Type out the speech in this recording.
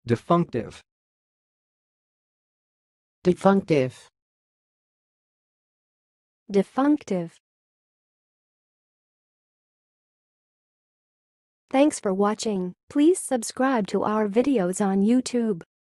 defunctive, defunctive, defunctive. Thanks for watching. Please subscribe to our videos on YouTube.